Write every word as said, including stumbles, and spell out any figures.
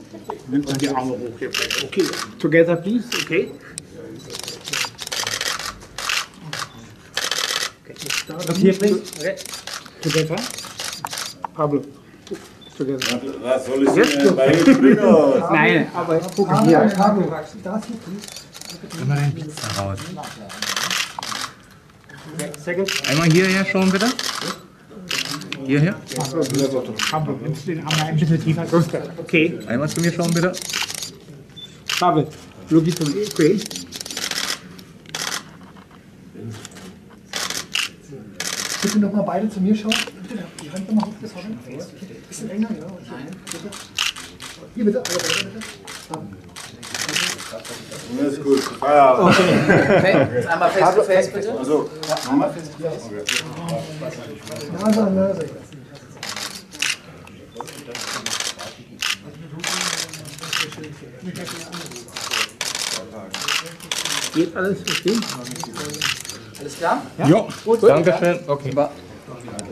Nimmt man die Arme hoch hier. Okay, together please, okay. Das hier please. Okay. Together. Pablo. Together. Was soll ich denn bei ihm bringen? Nein, aber guck hier. Pablo, das hier please. Nimm mal den Pizza raus. Second. Einmal hierher schauen, bitte. Hierher. Pablo, nimmst du den Arm ein bisschen tiefer? Okay. Einmal zu mir schauen, bitte. Pablo, look it to me. Okay. Bitte nochmal beide zu mir schauen. Bitte die Hand nochmal hoch, das Hand. Bisschen enger, ja. Bitte. Hier bitte, alle beide bitte. Das ist gut. Feierabend. Okay, einmal face to face bitte. Also, nochmal face to face. Nase an Nase. Geht alles okay? Alles klar? Ja, gut. Dankeschön. Okay.